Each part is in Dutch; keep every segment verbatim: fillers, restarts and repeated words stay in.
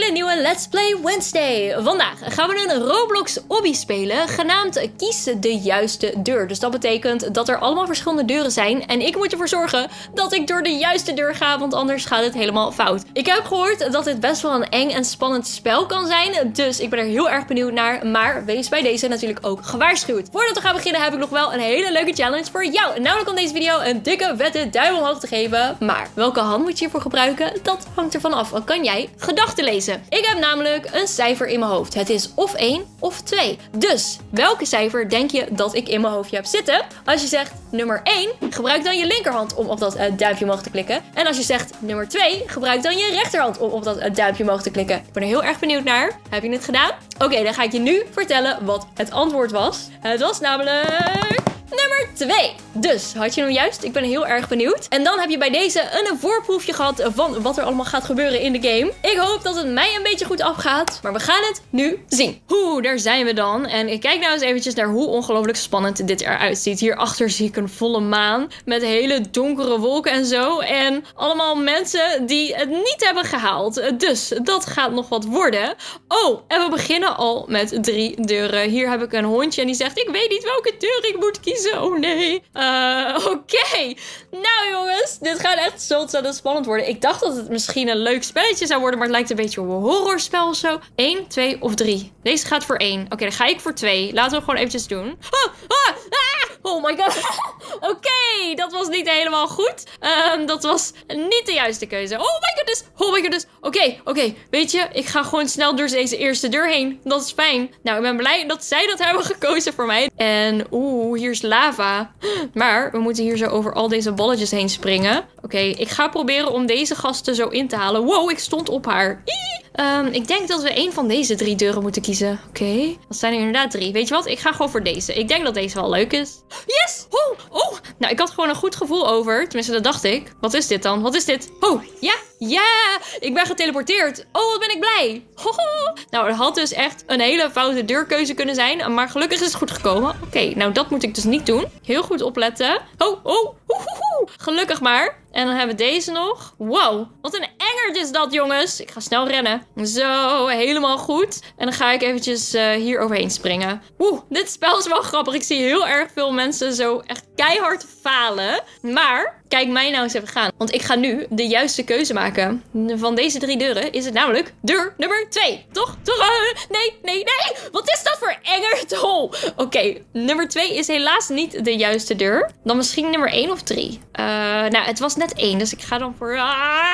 een nieuwe Let's Play Wednesday. Vandaag gaan we een Roblox obby spelen, genaamd Kies de juiste deur. Dus dat betekent dat er allemaal verschillende deuren zijn. En ik moet ervoor zorgen dat ik door de juiste deur ga, want anders gaat het helemaal fout. Ik heb gehoord dat dit best wel een eng en spannend spel kan zijn. Dus ik ben er heel erg benieuwd naar. Maar wees bij deze natuurlijk ook gewaarschuwd. Voordat we gaan beginnen heb ik nog wel een hele leuke challenge voor jou. Namelijk om deze video een dikke vette duim omhoog te geven. Maar welke hand moet je hiervoor gebruiken? Dat hangt ervan af. Wat kan jij gedachten lezen? Ik heb namelijk een cijfer in mijn hoofd. Het is of één of twee. Dus welke cijfer denk je dat ik in mijn hoofdje heb zitten? Als je zegt nummer één, gebruik dan je linkerhand om op dat uh, duimpje omhoog te klikken. En als je zegt nummer twee, gebruik dan je rechterhand om op dat uh, duimpje omhoog te klikken. Ik ben er heel erg benieuwd naar. Heb je het gedaan? Oké, okay, dan ga ik je nu vertellen wat het antwoord was. Het was namelijk nummer twee. Dus, had je hem juist? Ik ben heel erg benieuwd. En dan heb je bij deze een voorproefje gehad van wat er allemaal gaat gebeuren in de game. Ik hoop dat het mij een beetje goed afgaat. Maar we gaan het nu zien. Oeh, daar zijn we dan. En ik kijk nou eens eventjes naar hoe ongelooflijk spannend dit eruit ziet. Hierachter zie ik een volle maan met hele donkere wolken en zo. En allemaal mensen die het niet hebben gehaald. Dus, dat gaat nog wat worden. Oh, en we beginnen al met drie deuren. Hier heb ik een hondje en die zegt, ik weet niet welke deur ik moet kiezen. Oh nee. Uh, Oké. Okay. Nou jongens, dit gaat echt zo ontzettend spannend worden. Ik dacht dat het misschien een leuk spelletje zou worden, maar het lijkt een beetje op een horrorspel of zo. Eén, twee of drie. Deze gaat voor één. Oké, okay, dan ga ik voor twee. Laten we gewoon eventjes doen. Oh, ah, ah, oh my god. Oké, okay, dat was niet helemaal goed. Um, dat was niet de juiste keuze. Oh my goodness. Oh my goodness. Oké, okay, oké. Okay. Weet je, ik ga gewoon snel door deze eerste deur heen. Dat is fijn. Nou, ik ben blij dat zij dat hebben gekozen voor mij. En oeh, hier is lava. Maar we moeten hier zo over al deze balletjes heen springen. Oké, okay, ik ga proberen om deze gasten zo in te halen. Wow, ik stond op haar. Um, ik denk dat we één van deze drie deuren moeten kiezen. Oké, okay. Dat zijn er inderdaad drie. Weet je wat? Ik ga gewoon voor deze. Ik denk dat deze wel leuk is. Yes! Oh, oh. Nou, ik had gewoon een goed gevoel over. Tenminste, dat dacht ik. Wat is dit dan? Wat is dit? Oh, ja. Ja, ik ben geteleporteerd. Oh, wat ben ik blij. Hoho. Nou, er had dus echt een hele foute deurkeuze kunnen zijn. Maar gelukkig is het goed gekomen. Oké, okay, nou dat moet ik dus niet doen. Heel goed opletten. Oh, oh. Hohoho. Gelukkig maar. En dan hebben we deze nog. Wow, wat een engert is dat, jongens. Ik ga snel rennen. Zo, helemaal goed. En dan ga ik eventjes uh, hier overheen springen. Oeh, dit spel is wel grappig. Ik zie heel erg veel mensen zo echt keihard falen. Maar kijk mij nou eens even gaan. Want ik ga nu de juiste keuze maken. Van deze drie deuren is het namelijk deur nummer twee. Toch? Toch? Uh, nee, nee, nee. Wat is dat voor engert? Oh. Oké, okay. Nummer twee is helaas niet de juiste deur. Dan misschien nummer één of drie. Uh, nou, het was net één. Dus ik ga dan voor... Ah,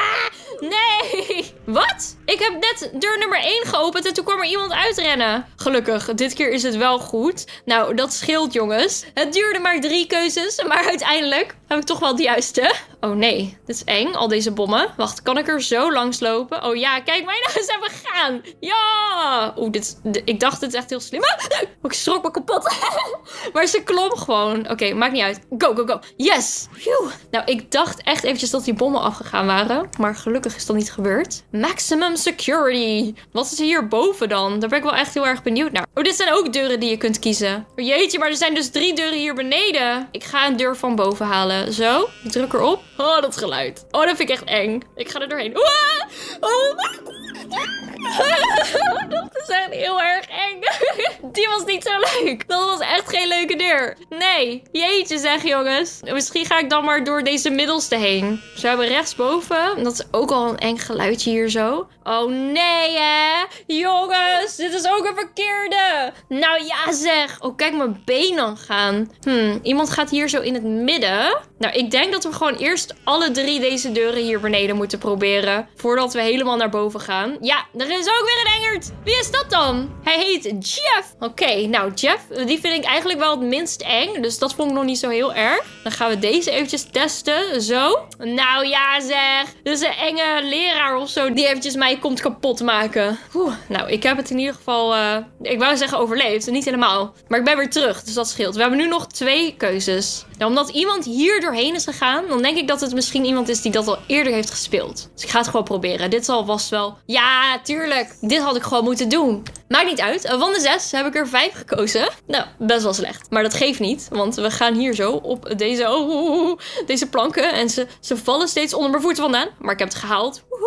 nee. Wat? Ik heb net deur nummer één geopend en toen kwam er iemand uitrennen. Gelukkig, dit keer is het wel goed. Nou, dat scheelt, jongens. Het duurde maar drie keuzes, maar uiteindelijk heb ik toch wel de juiste. Oh nee, dit is eng, al deze bommen. Wacht, kan ik er zo langs lopen? Oh ja, kijk mij nou eens even gaan. Ja! Oeh, dit, dit, ik dacht dit is echt heel slim. Ah, ik schrok me kapot. Maar ze klom gewoon. Oké, okay, maakt niet uit. Go, go, go. Yes! Phew. Nou, ik dacht echt eventjes dat die bommen afgegaan waren. Maar gelukkig is dat niet gebeurd. Maximum security. Wat is er hierboven dan? Daar ben ik wel echt heel erg benieuwd naar. Oh, dit zijn ook deuren die je kunt kiezen. Oh, jeetje, maar er zijn dus drie deuren hier beneden. Ik ga een deur van boven halen. Zo, ik druk erop. Oh, dat geluid. Oh, dat vind ik echt eng. Ik ga er doorheen. Oh, my god. Dat is echt heel erg eng. Die was niet zo leuk. Dat was echt geen leuke deur. Nee. Jeetje zeg, jongens. Misschien ga ik dan maar door deze middelste heen. Zo hebben we rechtsboven. Dat is ook al een eng geluidje hier zo. Oh nee, hè. Jongens, dit is ook een verkeerde. Nou ja, zeg. Oh, kijk mijn been dan gaan. Hmm, iemand gaat hier zo in het midden. Nou, ik denk dat we gewoon eerst alle drie deze deuren hier beneden moeten proberen. Voordat we helemaal naar boven gaan. Ja, er is ook weer een engert. Wie is dat dan? Hij heet Jeff. Oké, okay, nou Jeff, die vind ik eigenlijk wel het minst eng. Dus dat vond ik nog niet zo heel erg. Dan gaan we deze eventjes testen. Zo. Nou ja, zeg. Dit is een enge leraar of zo die eventjes mij komt kapot maken. Oeh, nou, ik heb het in ieder geval, uh, ik wou zeggen overleefd. Niet helemaal. Maar ik ben weer terug, dus dat scheelt. We hebben nu nog twee keuzes. Nou, omdat iemand hier doorheen is gegaan, dan denk ik dat het misschien iemand is die dat al eerder heeft gespeeld. Dus ik ga het gewoon proberen. Dit zal vast wel... Ja, tuurlijk. Dit had ik gewoon moeten doen. Maakt niet uit. Van de zes heb ik er vijf gekozen. Nou, best wel slecht. Maar dat geeft niet. Want we gaan hier zo op deze, oh, deze planken. En ze, ze vallen steeds onder mijn voeten vandaan. Maar ik heb het gehaald. Woehoe.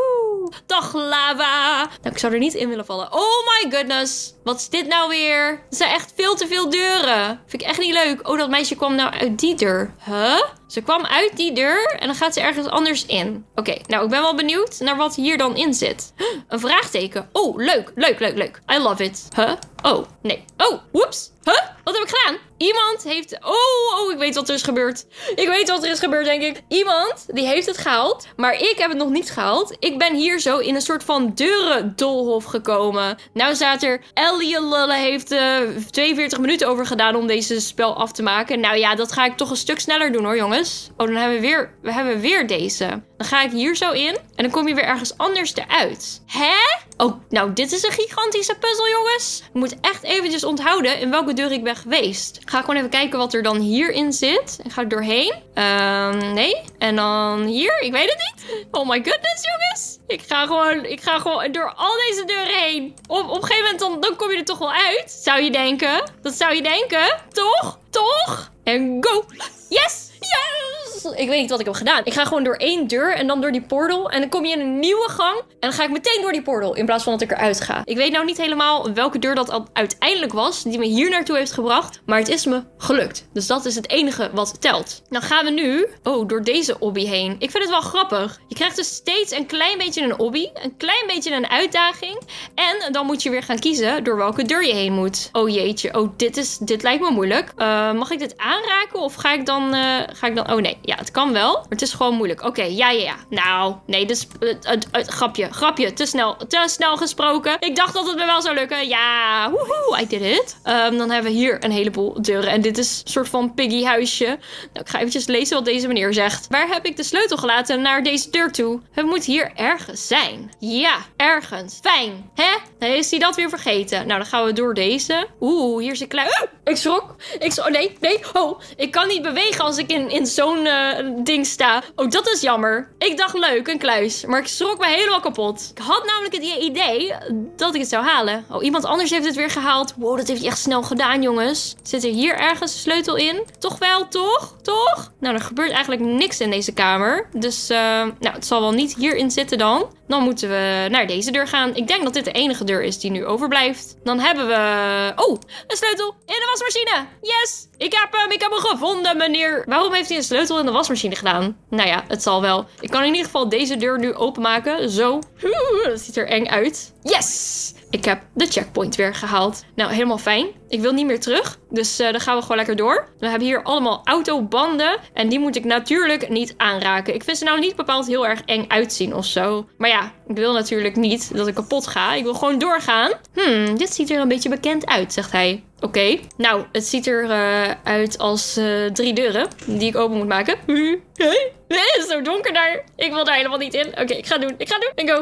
Dag lava. Nou, ik zou er niet in willen vallen. Oh my goodness. Wat is dit nou weer? Er zijn echt veel te veel deuren. Vind ik echt niet leuk. Oh, dat meisje kwam nou uit die deur. Huh? Ze kwam uit die deur en dan gaat ze ergens anders in. Oké, okay, nou ik ben wel benieuwd naar wat hier dan in zit. Een vraagteken. Oh, leuk, leuk, leuk, leuk. I love it. Huh? Oh, nee. Oh, whoops. Huh? Wat heb ik gedaan? Iemand heeft... Oh, oh, ik weet wat er is gebeurd. Ik weet wat er is gebeurd, denk ik. Iemand, die heeft het gehaald. Maar ik heb het nog niet gehaald. Ik ben hier zo in een soort van deurendolhof gekomen. Nou staat er... Ellie heeft uh, tweeënveertig minuten over gedaan om deze spel af te maken. Nou ja, dat ga ik toch een stuk sneller doen hoor, jongens. Oh, dan hebben we weer, we hebben weer deze. Dan ga ik hier zo in. En dan kom je weer ergens anders eruit. Hè? Oh, nou, dit is een gigantische puzzel, jongens. Ik moet echt eventjes onthouden in welke deur ik ben geweest. Ik ga gewoon even kijken wat er dan hierin zit. En ga ik doorheen? Um, nee. En dan hier? Ik weet het niet. Oh my goodness, jongens. Ik ga gewoon, ik ga gewoon door al deze deuren heen. Op, op een gegeven moment dan, dan kom je er toch wel uit. Zou je denken? Dat zou je denken. Toch? Toch? En go. Yes! Yes! Ik weet niet wat ik heb gedaan. Ik ga gewoon door één deur en dan door die portal. En dan kom je in een nieuwe gang. En dan ga ik meteen door die portal. In plaats van dat ik eruit ga. Ik weet nou niet helemaal welke deur dat uiteindelijk was. Die me hier naartoe heeft gebracht. Maar het is me gelukt. Dus dat is het enige wat telt. Dan gaan we nu... Oh, door deze obby heen. Ik vind het wel grappig. Je krijgt dus steeds een klein beetje een obby. Een klein beetje een uitdaging. En dan moet je weer gaan kiezen door welke deur je heen moet. Oh jeetje. Oh, dit, is, dit lijkt me moeilijk. Uh, mag ik dit aanraken? Of ga ik dan... Uh, ga ik dan... Oh nee. Ja, het kan wel. Maar het is gewoon moeilijk. Oké, okay, ja, ja, ja. Nou, nee, dus... Uh, uh, uh, grapje, grapje. Te snel, te snel gesproken. Ik dacht dat het me wel zou lukken. Ja, woehoe, I did it. Um, dan hebben we hier een heleboel deuren. En dit is een soort van piggy huisje. Nou, ik ga eventjes lezen wat deze meneer zegt. Waar heb ik de sleutel gelaten naar deze deur toe? Het moet hier ergens zijn. Ja, ergens. Fijn. Hè? Dan is hij dat weer vergeten. Nou, dan gaan we door deze. Oeh, hier is een klein... Uh, ik schrok. Ik schrok. Oh, nee, nee. Oh, ik kan niet bewegen als ik in, in zo'n uh, ding sta. Oh, dat is jammer. Ik dacht leuk, een kluis. Maar ik schrok me helemaal kapot. Ik had namelijk het idee dat ik het zou halen. Oh, iemand anders heeft het weer gehaald. Wow, dat heeft hij echt snel gedaan, jongens. Zit er hier ergens een sleutel in? Toch wel, toch? Toch? Nou, er gebeurt eigenlijk niks in deze kamer. Dus, uh, nou, het zal wel niet hierin zitten dan. Dan moeten we naar deze deur gaan. Ik denk dat dit de enige deur is die nu overblijft. Dan hebben we... Oh, een sleutel in de wasmachine. Yes! Ik heb hem, ik heb hem gevonden, meneer. Waarom heeft hij een sleutel in de wasmachine gedaan? Nou ja, het zal wel. Ik kan in ieder geval deze deur nu openmaken. Zo. Dat ziet er eng uit. Yes! Ik heb de checkpoint weer gehaald. Nou, helemaal fijn. Ik wil niet meer terug. Dus uh, dan gaan we gewoon lekker door. We hebben hier allemaal autobanden. En die moet ik natuurlijk niet aanraken. Ik vind ze nou niet bepaald heel erg eng uitzien of zo. Maar ja, ik wil natuurlijk niet dat ik kapot ga. Ik wil gewoon doorgaan. Hmm, dit ziet er een beetje bekend uit, zegt hij. Oké. Okay. Nou, het ziet er uh, uit als uh, drie deuren die ik open moet maken. Hey, het is zo donker daar. Ik wil daar helemaal niet in. Oké, okay, ik ga het doen. Ik ga het doen. En go.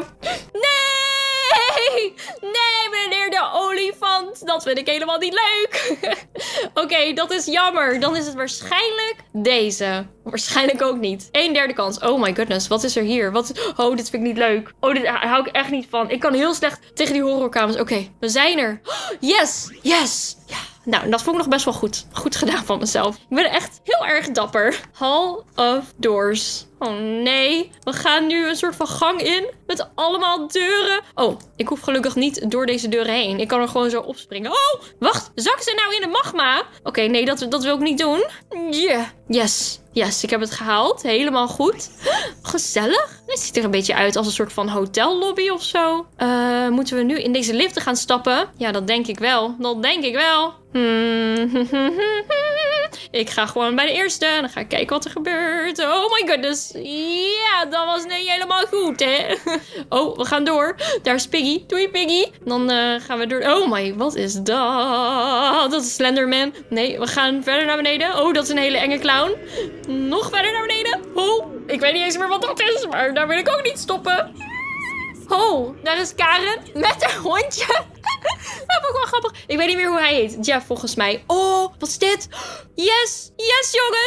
Nee! Nee, meneer de olifant. Dat vind ik helemaal niet leuk. Oké, okay, dat is jammer. Dan is het waarschijnlijk deze. Waarschijnlijk ook niet. Een derde kans. Oh my goodness. Wat is er hier? Wat... Oh, dit vind ik niet leuk. Oh, dit hou ik echt niet van. Ik kan heel slecht tegen die horrorkamers. Oké, okay, we zijn er. Yes! Yes! Ja. Nou, dat vond ik nog best wel goed. Goed gedaan van mezelf. Ik ben echt heel erg dapper. Hall of Doors. Oh nee. We gaan nu een soort van gang in. Met allemaal deuren. Oh, ik hoef gelukkig niet door deze deuren heen. Ik kan er gewoon zo opspringen. Oh, wacht. Zak ze nou in de magma? Oké, okay, nee, dat, dat wil ik niet doen. Yeah. Yes. Yes, ik heb het gehaald. Helemaal goed. Gezellig. Dit ziet er een beetje uit als een soort van hotellobby of zo. Uh, moeten we nu in deze liften gaan stappen? Ja, dat denk ik wel. Dat denk ik wel. Hmm. Ik ga gewoon bij de eerste. En dan ga ik kijken wat er gebeurt. Oh my goodness. Ja, dat was niet helemaal goed, hè. Oh, we gaan door. Daar is Piggy. Doei, Piggy. Dan uh, gaan we door. Oh my, wat is dat? Dat is Slenderman. Nee, we gaan verder naar beneden. Oh, dat is een hele enge clown. Nog verder naar beneden. Oh, ik weet niet eens meer wat dat is. Maar daar wil ik ook niet stoppen. Oh, daar is Karen met haar hondje. Dat vond ik wel grappig. Ik weet niet meer hoe hij heet. Jeff, volgens mij. Oh, wat is dit? Yes, yes, jongens.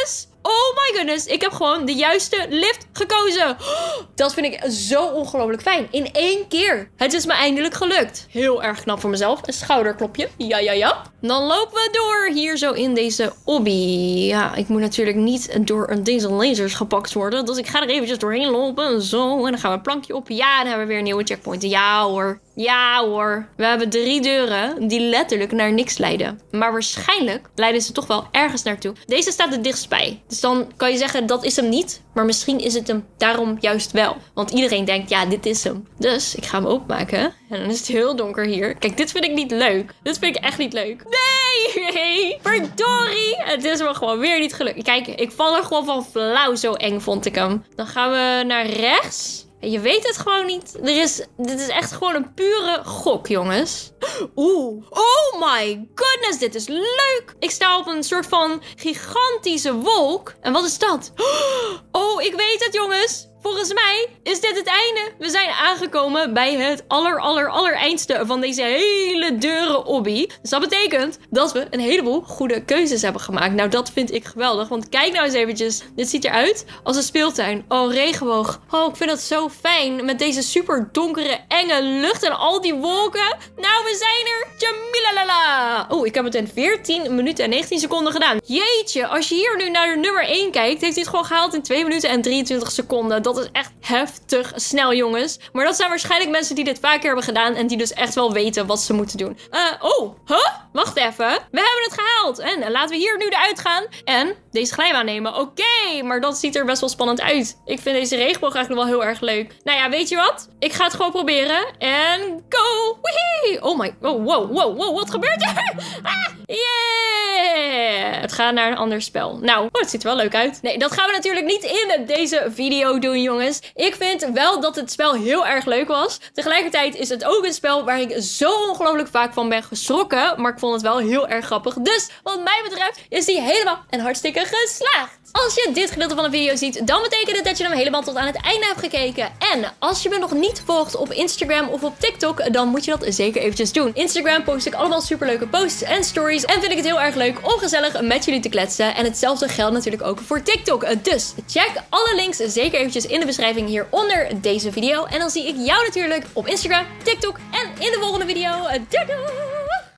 Oh my goodness, ik heb gewoon de juiste lift gekozen. Dat vind ik zo ongelooflijk fijn. In één keer. Het is me eindelijk gelukt. Heel erg knap voor mezelf. Een schouderklopje. Ja, ja, ja. Dan lopen we door hier zo in deze obby. Ja, ik moet natuurlijk niet door deze lasers gepakt worden. Dus ik ga er eventjes doorheen lopen. Zo, en dan gaan we een plankje op. Ja, dan hebben we weer een nieuwe checkpoint. Ja hoor. Ja hoor. We hebben drie deuren die letterlijk naar niks leiden. Maar waarschijnlijk leiden ze toch wel ergens naartoe. Deze staat het dichtst bij. Dus dan kan je zeggen, dat is hem niet. Maar misschien is het hem daarom juist wel. Want iedereen denkt, ja, dit is hem. Dus ik ga hem openmaken. En dan is het heel donker hier. Kijk, dit vind ik niet leuk. Dit vind ik echt niet leuk. Nee! Nee! Verdorie! Het is me gewoon weer niet gelukt. Kijk, ik val er gewoon van flauw. Zo eng vond ik hem. Dan gaan we naar rechts. Je weet het gewoon niet. Er is, dit is echt gewoon een pure gok, jongens. Oeh. Oh my goodness, dit is leuk. Ik sta op een soort van gigantische wolk. En wat is dat? Oh, ik weet het, jongens. Volgens mij is dit het einde. We zijn aangekomen bij het aller, aller, aller eindste van deze hele deuren obby. Dus dat betekent dat we een heleboel goede keuzes hebben gemaakt. Nou, dat vind ik geweldig. Want kijk nou eens eventjes. Dit ziet eruit als een speeltuin. Oh, regenboog. Oh, ik vind dat zo fijn. Met deze super donkere, enge lucht en al die wolken. Nou, we zijn er. Tjamilalala. Oh, ik heb het in veertien minuten en negentien seconden gedaan. Jeetje, als je hier nu naar de nummer één kijkt, heeft hij het gewoon gehaald in twee minuten en drieëntwintig seconden. Dat is echt heftig snel, jongens. Maar dat zijn waarschijnlijk mensen die dit vaker hebben gedaan en die dus echt wel weten wat ze moeten doen. Uh, oh, huh? Wacht even. We hebben het gehaald. En uh, laten we hier nu eruit gaan en deze glijbaan nemen. Oké, okay, maar dat ziet er best wel spannend uit. Ik vind deze regenboog eigenlijk wel heel erg leuk. Nou ja, weet je wat? Ik ga het gewoon proberen. En go! Wee! Oh my... Oh, wow, wow, wow. Wat gebeurt er? Ah, yeah! Het gaat naar een ander spel. Nou, oh, het ziet er wel leuk uit. Nee, dat gaan we natuurlijk niet in deze video doen, jongens. Ik vind wel dat het spel heel erg leuk was. Tegelijkertijd is het ook een spel waar ik zo ongelooflijk vaak van ben geschrokken. Maar ik vond het wel heel erg grappig. Dus wat mij betreft is die helemaal en hartstikke geslaagd. Als je dit gedeelte van de video ziet, dan betekent het dat je hem helemaal tot aan het einde hebt gekeken. En als je me nog niet volgt op Instagram of op TikTok, dan moet je dat zeker eventjes doen. Instagram post ik allemaal superleuke posts en stories. En vind ik het heel erg leuk om gezellig met jullie te kletsen. En hetzelfde geldt natuurlijk ook voor TikTok. Dus check alle links zeker eventjes in de beschrijving hieronder deze video. En dan zie ik jou natuurlijk op Instagram, TikTok en in de volgende video. Doei doei!